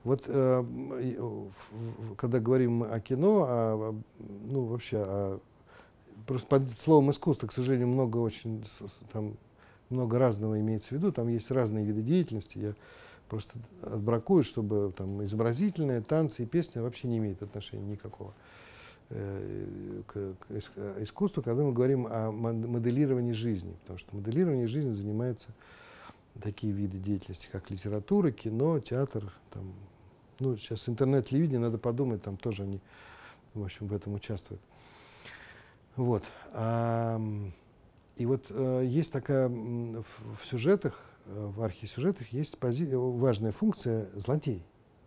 Вот когда говорим о кино, ну вообще, просто под словом искусство, к сожалению, много очень там много разного имеется в виду, там есть разные виды деятельности. Я просто отбракую, чтобы там изобразительные танцы и песни вообще не имеют отношения никакого к искусству, когда мы говорим о моделировании жизни, потому что моделирование жизни занимается такие виды деятельности, как литература, кино, театр, там, ну, сейчас интернет-телевидение, надо подумать, там тоже они, в общем, в этом участвуют. Вот. И вот есть такая в сюжетах, в архисюжетах есть важная функция злодей.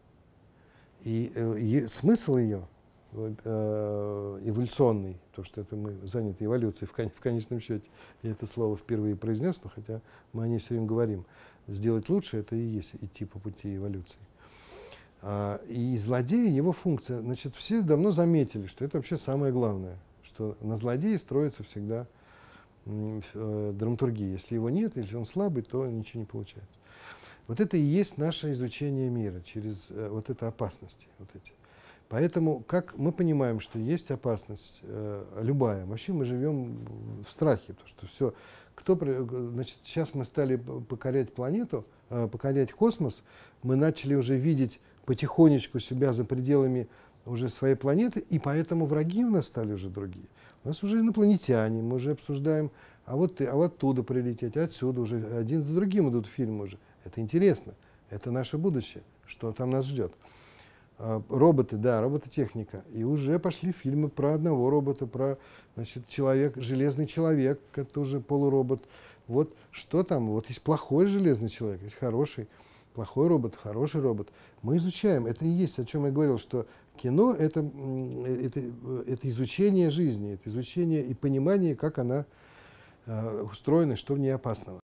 И смысл ее эволюционный, то, что это мы заняты эволюцией в конечном счете, я это слово впервые произнес, но хотя мы о ней все время говорим, сделать лучше — это и есть идти по пути эволюции. И злодей, его функция, значит, все давно заметили, что это вообще самое главное, что на злодея строится всегда драматургия. Если его нет, если он слабый, то ничего не получается. Вот это и есть наше изучение мира через вот это опасности. Вот эти. Поэтому, как мы понимаем, что есть опасность любая, вообще мы живем в страхе, потому что все, значит, сейчас мы стали покорять планету, покорять космос, мы начали уже видеть потихонечку себя за пределами уже своей планеты, и поэтому враги у нас стали уже другие. У нас уже инопланетяне, мы уже обсуждаем, а вот оттуда прилететь, отсюда уже один за другим идут фильмы уже. Это интересно, это наше будущее, что там нас ждет. Роботы, да, робототехника. И уже пошли фильмы про одного робота, про, значит, железный человек, это уже полуробот. Вот что там, вот есть плохой железный человек, есть хороший. Плохой робот, хороший робот. Мы изучаем. Это и есть, о чем я говорил, что кино — это изучение жизни, это изучение и понимание, как она устроена, что в ней опасного.